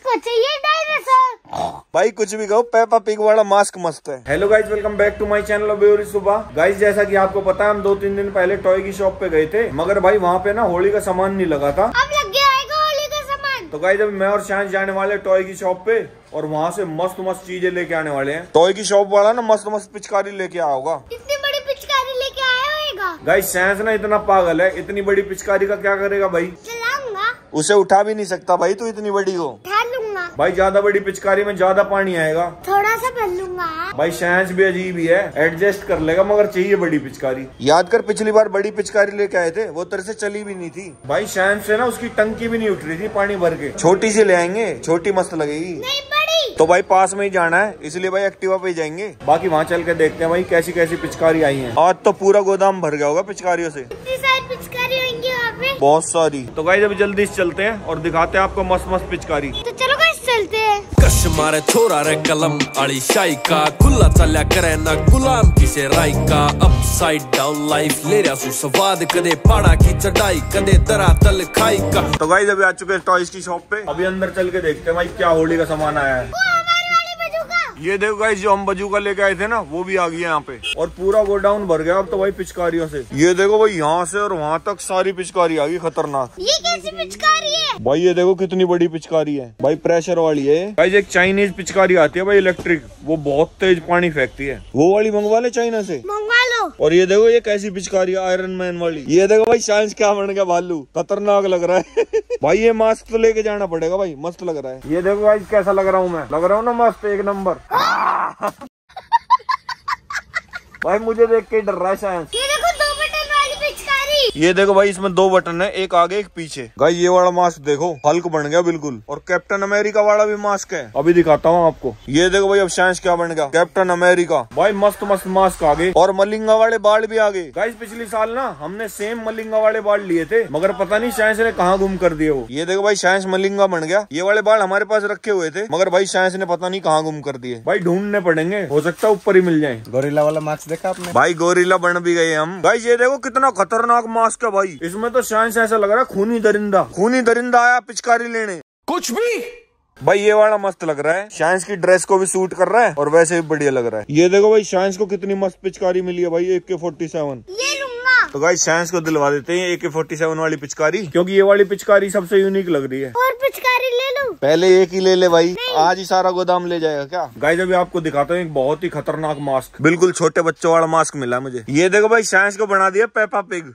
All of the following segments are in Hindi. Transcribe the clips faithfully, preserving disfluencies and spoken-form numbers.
को चाहिए डायनासोर। भाई कुछ भी कहो, पेपा पिग वाला मास्क मस्त है। Hello guys, welcome back to my channel अभी सुबह। गाइज जैसा कि आपको पता है, हम दो तीन दिन पहले टॉय की शॉप पे गए थे, मगर भाई वहाँ पे ना होली का सामान नहीं लगा था। अब लग गया है होली का सामान। तो गाइज अभी मैं और शांत जाने वाले टॉय की शॉप पे, और वहाँ से मस्त मस्त चीजें लेके आने वाले हैं। टॉय की शॉप वाला ना मस्त मस्त पिचकारी लेके आया होगा। इतनी बड़ी पिचकारी लेके आया होगा। गाइज साइंस ना इतना पागल है, इतनी बड़ी पिचकारी का क्या करेगा भाई? चलाऊंगा। उसे उठा भी नहीं सकता भाई तू इतनी बड़ी को। उठा लूंगा भाई ज्यादा बड़ी पिचकारी में ज्यादा पानी आएगा। थोड़ा सा भर लूंगा। भाई साइंस भी अजीब ही है, एडजस्ट कर लेगा, मगर चाहिए बड़ी पिचकारी। याद कर पिछली बार बड़ी पिचकारी लेके आए थे, वो तेरे से चली भी नहीं थी। भाई साइंस से ना उसकी टंकी भी नहीं उठ रही थी पानी भर के। छोटी सी ले आएंगे, छोटी मस्त लगेगी। नहीं बड़ी। तो भाई पास में ही जाना है, इसलिए भाई एक्टिवा पे ही जाएंगे। बाकी वहाँ चल के देखते हैं भाई कैसी कैसी पिचकारी आई है। आज तो पूरा गोदाम भर गया होगा पिचकारियों से। कितनी सारी पिचकारी होंगी वहाँ पे? बहुत सारी। तो गाइस अभी जल्दी से चलते हैं और दिखाते हैं आपको मस्त मस्त पिचकारी। तो चलो गाइस चलते हैं। कश मारे छोरा रे कलम आली शाही का, खुला चल्या करे ना गुलाम किसे राई का। अपसाइड डाउन लाइफ ले रहा सु स्वाद, कदे पहाड़ा की चढ़ाई कदे दरा तल खाई का। तो गाइस अभी आ चुके हैं टॉयज की शॉप पे, अभी अंदर चल के देखते हैं भाई क्या होली का सामान आया है। ये देखो गाइस, जो हम बजूका लेके आए थे ना, वो भी आ गया यहाँ पे, और पूरा गोडाउन भर गया अब तो भाई पिचकारियों से। ये देखो भाई, यहाँ से और वहाँ तक सारी पिचकारी आ गई, खतरनाक। ये कैसी पिचकारी है? भाई ये देखो कितनी बड़ी पिचकारी है भाई, प्रेशर वाली है। गाइस एक चाइनीज पिचकारी आती है भाई इलेक्ट्रिक, वो बहुत तेज पानी फेंकती है। वो वाली मंगवा ले चाइना से। मंगवा लो। और ये देखो ये कैसी पिचकारी है, आयरन मैन वाली। ये देखो भाई साइंस क्या बन गया, भालू, खतरनाक लग रहा है। भाई ये मास्क तो लेके जाना पड़ेगा भाई, मस्त लग रहा है। ये देखो भाई कैसा लग रहा हूँ मैं, लग रहा हूँ ना मस्त, एक नंबर। भाई मुझे देख के डर रहा है साइंस। ये देखो दो बटन वाली पिचकारी। ये देखो भाई इसमें दो बटन है, एक आगे एक पीछे। गाइस ये वाला मास्क देखो, हल्क बन गया बिल्कुल, और कैप्टन अमेरिका वाला भी मास्क है। अभी दिखाता हूँ आपको। ये देखो भाई अब साइंस क्या बन गया, कैप्टन अमेरिका। भाई मस्त मस्त मास्क आ गए, और मलिंगा वाले बाल भी आ गए। गाइस पिछली साल ना हमने सेम मलिंगा वाले बाल लिए थे, मगर पता नहीं साइंस ने कहाँ गुम कर दिए वो। ये देखो भाई साइंस मलिंगा बन गया। ये वाले बाल हमारे पास रखे हुए थे, मगर भाई साइंस ने पता नहीं कहाँ गुम कर दिए। भाई ढूंढने पड़ेंगे, हो सकता है ऊपर ही मिल जाए। गोरिल्ला वाला मास्क देखा आपने? भाई गोरिल्ला बन भी गए हम। गाइस ये देखो कितना खतरनाक मास्क है भाई, इसमें तो साइंस ऐसा लग रहा है खूनी दरिंदा, खूनी दरिंदा आया पिचकारी लेने। कुछ भी भाई ये वाला मस्त लग रहा है, साइंस की ड्रेस को भी सूट कर रहा है, और वैसे भी बढ़िया लग रहा है। ये देखो भाई साइंस को कितनी मस्त पिचकारी मिली है भाई, ए के फोर्टी सेवन। ये लूंगा। तो गाइस साइंस को दिलवा देते हैं ए के फोर्टी सेवन वाली पिचकारी, क्योंकि ये वाली पिचकारी सबसे यूनिक लग रही है। और पिचकारी ले लूं? पहले एक ही ले ले भाई, आज ही सारा गोदाम ले जाएगा क्या? गाइस अभी आपको दिखाता हूँ एक बहुत ही खतरनाक मास्क, बिल्कुल छोटे बच्चों वाला मास्क मिला मुझे। ये देखो भाई साइंस को बना दिया पेपा पिग।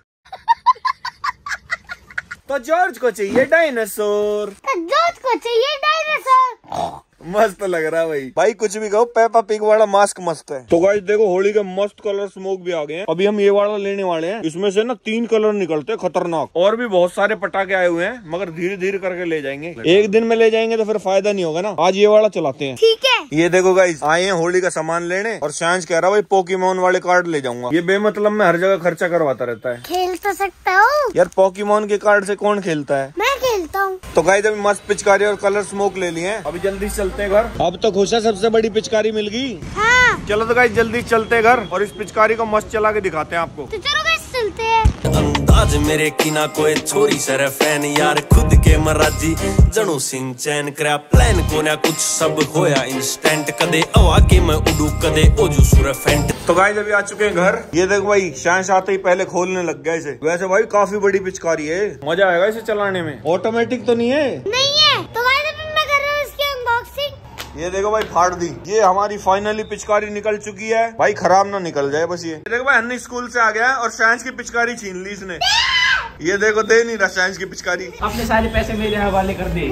तो जॉर्ज को चाहिए डायनासोर। तो जॉर्ज को चाहिए डायनासोर। मस्त लग रहा है भाई। भाई कुछ भी कहो, पेपा पिग वाला मास्क मस्त है। तो गाइस देखो होली के मस्त कलर स्मोक भी आ गए हैं। अभी हम ये वाला लेने वाले हैं, इसमें से ना तीन कलर निकलते हैं खतरनाक, और भी बहुत सारे पटाखे आए हुए हैं, मगर धीरे धीरे करके ले जाएंगे। एक दिन में ले जाएंगे तो फिर फायदा नहीं होगा ना, आज ये वाला चलाते हैं। ठीक है। ये देखो गाइस आए हैं होली का सामान लेने, और साइंस कह रहा भाई पोकेमोन वाले कार्ड ले जाऊंगा। ये बेमतलब में हर जगह खर्चा करवाता रहता है। खेल तो सकता हूँ यार, पोकेमोन के कार्ड से कौन खेलता है? मैं खेलता हूँ। तो गाइस अभी मस्त पिचकारी और कलर स्मोक ले लिए हैं, अभी जल्दी चलते हैं घर। अब तो खुश है, सबसे बड़ी पिचकारी मिल गई। हाँ। चलो तो गाइस जल्दी चलते घर, और इस पिचकारी को मस्त चला के दिखाते हैं आपको। तो चलो गाइस चलते हैं। अंदाज मेरे की ना कोई छोरी सर फैन यार, खुद के मराजी जणू सिंह चैन करा प्लान को ना कुछ सब होया इंस्टेंट, कदे हवा के मैं उड़ू कदे ओजू सुर फेंट। तो गाइस अभी आ चुके हैं घर। ये देखो भाई साइंस आते ही पहले खोलने लग गया इसे। वैसे भाई काफी बड़ी पिचकारी है, मजा आएगा इसे चलाने में। ऑटोमेटिक तो नहीं है? नहीं है। तो गाइस अभी मैं कर रहा हूँ इसकी अनबॉक्सिंग। ये देखो भाई फाड़ दी, ये हमारी फाइनली पिचकारी निकल चुकी है भाई, खराब ना निकल जाए बस। ये देखो भाई हन्नी स्कूल से आ गया है, और साइंस की पिचकारी छीन ली इसने। ये देखो दे नहीं रहा साइंस की पिचकारी, अपने सारे पैसे मेरे हवाले कर दे।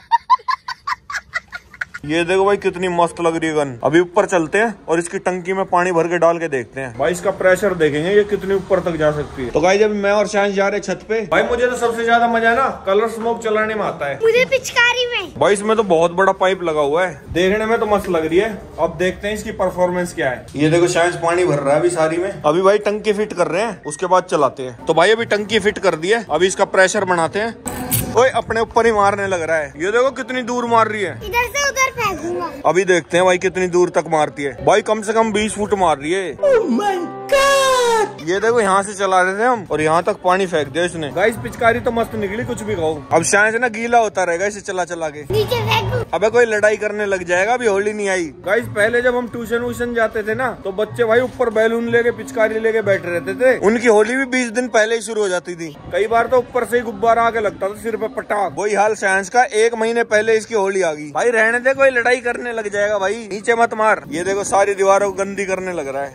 ये देखो भाई कितनी मस्त लग रही है गन। अभी ऊपर चलते हैं और इसकी टंकी में पानी भर के डाल के देखते हैं भाई, इसका प्रेशर देखेंगे ये कितनी ऊपर तक जा सकती है। तो गाइस जब मैं और साइंस जा रहे छत पे, भाई मुझे तो सबसे ज्यादा मजा है ना कलर स्मोक चलाने में आता है। मुझे पिचकारी में। भाई इसमें तो बहुत बड़ा पाइप लगा हुआ है, देखने में तो मस्त लग रही है। अब देखते हैं इसकी परफॉर्मेंस क्या है। ये देखो साइंस पानी भर रहा है अभी सारी में। अभी भाई टंकी फिट कर रहे हैं, उसके बाद चलाते हैं। तो भाई अभी टंकी फिट कर दी है, अभी इसका प्रेशर बनाते हैं। ओए अपने ऊपर ही मारने लग रहा है, ये देखो कितनी दूर मार रही है। इधर से उधर फेंकूंगा। अभी देखते हैं भाई कितनी दूर तक मारती है। भाई कम से कम बीस फुट मार रही है। Oh my God! ये देखो यहाँ से चला रहे थे हम और यहाँ तक पानी फेंक दिया इसने। गाइस पिचकारी तो मस्त निकली, कुछ भी खाओ। अब शायद ना गीला होता रहेगा इसे चला चला के। नीचे फेंक दूं। अबे कोई लड़ाई करने लग जाएगा, अभी होली नहीं आई। गाइस पहले जब हम ट्यूशन व्यूशन जाते थे ना तो बच्चे भाई ऊपर बैलून लेके पिचकारी लेके बैठे रहते थे। उनकी होली भी बीस दिन पहले ही शुरू हो जाती थी। कई बार तो ऊपर से ही गुब्बारा आके लगता था सिर पे पटाख। वही हाल साइंस का, एक महीने पहले इसकी होली आ गई। भाई रहने दे, कोई लड़ाई करने लग जाएगा भाई, नीचे मत मार। ये देखो सारी दीवारों को गंदी करने लग रहा है।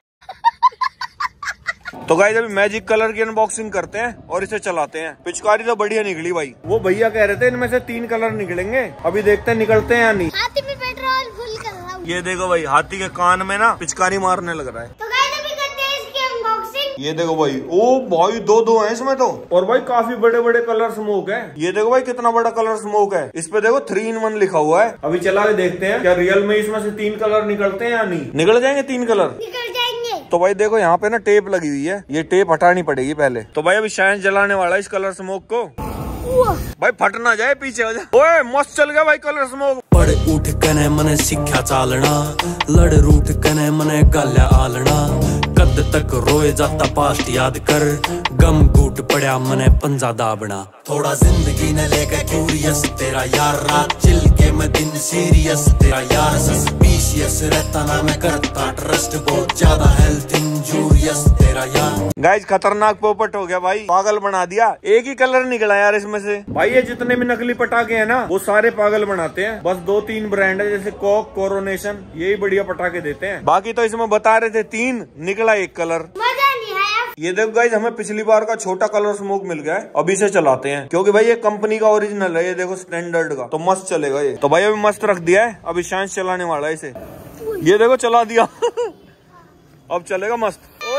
तो गाइस अभी मैजिक कलर की अनबॉक्सिंग करते हैं और इसे चलाते हैं। पिचकारी तो बढ़िया निकली भाई। वो भैया कह रहे थे इनमें से तीन कलर निकलेंगे, अभी देखते हैं निकलते हैं या नहीं। हाथी में पेट्रोल फुल कर रहा हूँ। ये देखो भाई हाथी के कान में ना पिचकारी मारने लग रहा है। तो गाइस अभी करते हैं इसकी अनबॉक्सिंग। ये देखो भाई, ओ भाई दो दो हैं इसमें तो, और भाई काफी बड़े बड़े कलर स्मोक है। ये देखो भाई कितना बड़ा कलर स्मोक है। इस पे देखो थ्री इन वन लिखा हुआ है। अभी चला के देखते हैं क्या रियल में इसमें से तीन कलर निकलते हैं या नहीं। निकल जाएंगे तीन कलर, निकल जाएंगे। तो भाई देखो यहाँ पे ना टेप लगी हुई है, ये टेप हटानी पड़ेगी पहले। तो भाई अभी शायद जलाने वाला है इस कलर स्मोक को। भाई फट ना जाए, पीछे हो जाए। ओए मस्त चल गया भाई कलर स्मोक। पढ़ उठ कने मने सिक्ख्या चालना, लड़ रूठ कने मने गाल्या आलना, कद तक रोए जाता पास्ट याद कर, गम घूट पड़ा मने पंजा दाबना। थोड़ा जिंदगी ने लेके क्यूरियस तेरा यार, रात चिल के मैं दिन सीरियस तेरा यार, सस्पिशियस रहता ना मैं करता ट्रस्ट, बहुत ज्यादा हेल्थ इंजूरियस तेरा यार। गाइस खतरनाक पोपट हो गया भाई, पागल बना दिया। एक ही कलर निकला यार इसमें से। भाई ये जितने भी नकली पटाखे हैं ना वो सारे पागल बनाते हैं। बस दो तीन ब्रांड है जैसे कॉक, कोरोनेशन, यही बढ़िया पटाखे देते हैं। बाकी तो इसमें बता रहे थे तीन, निकला एक कलर। मजा नहीं आया। ये देखो गाइस हमें पिछली बार का छोटा कलर स्मोक मिल गया है, अभी से चलाते हैं क्योंकि भाई ये कंपनी का ओरिजिनल है। ये देखो स्टैंडर्ड का, तो मस्त चलेगा ये। तो भाई अभी मस्त रख दिया है, अभी शांस चलाने वाला है इसे। ये देखो चला दिया अब चलेगा मस्त।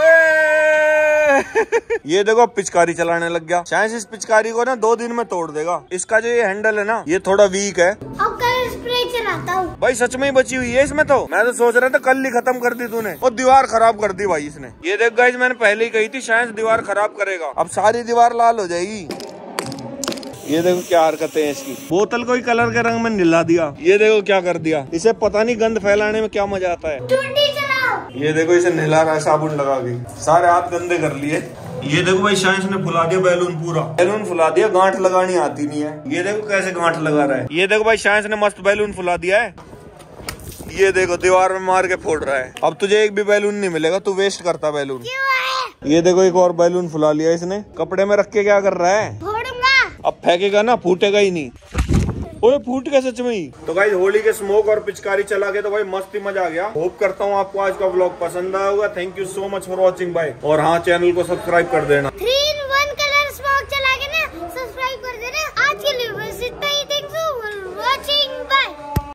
ये देखो पिचकारी चलाने लग गया। शायद इस पिचकारी को ना दो दिन में तोड़ देगा। इसका जो ये हैंडल है ना ये थोड़ा वीक है। अब कलर स्प्रे चलाता हूँ। भाई सच में ही बची हुई है इसमें तो। मैं तो सोच रहा था कल ही खत्म कर दी तूने, और दीवार खराब कर दी भाई इसने। ये देख गाइस मैंने पहले ही कही थी शायद दीवार खराब करेगा। अब सारी दीवार लाल हो जाएगी। ये देखो क्या हरकतें हैं इसकी। बोतल को ही कलर के रंग में निला दिया। ये देखो क्या कर दिया। इसे पता नहीं गंद फैलाने में क्या मजा आता है। टूटी चलाओ। ये देखो इसे नहला रहा है साबुन लगा के, सारे हाथ गंदे कर लिए। ये देखो भाई साइंस ने फुला दिया बैलून, पूरा बैलून फुला दिया। गांठ लगानी आती नहीं है। ये देखो कैसे गांठ लगा रहा है। ये देखो भाई साइंस ने मस्त बैलून फुला दिया है। ये देखो दीवार में मार के फोड़ रहा है। अब तुझे एक भी बैलून नहीं मिलेगा, तू वेस्ट करता बैलून। ये देखो एक और बैलून फुला लिया इसने। कपड़े में रख के क्या कर रहा है। अब फेंकेगा ना, फूटेगा ही नहीं। ओए फूट गया सच में ही। तो गाइस होली के स्मोक और पिचकारी चला के तो भाई मस्ती मजा आ गया। होप करता हूँ आपको आज का व्लॉग पसंद आया होगा। Thank you so much for watching भाई, और हाँ चैनल को सब्सक्राइब कर देना। Three in one colour smoke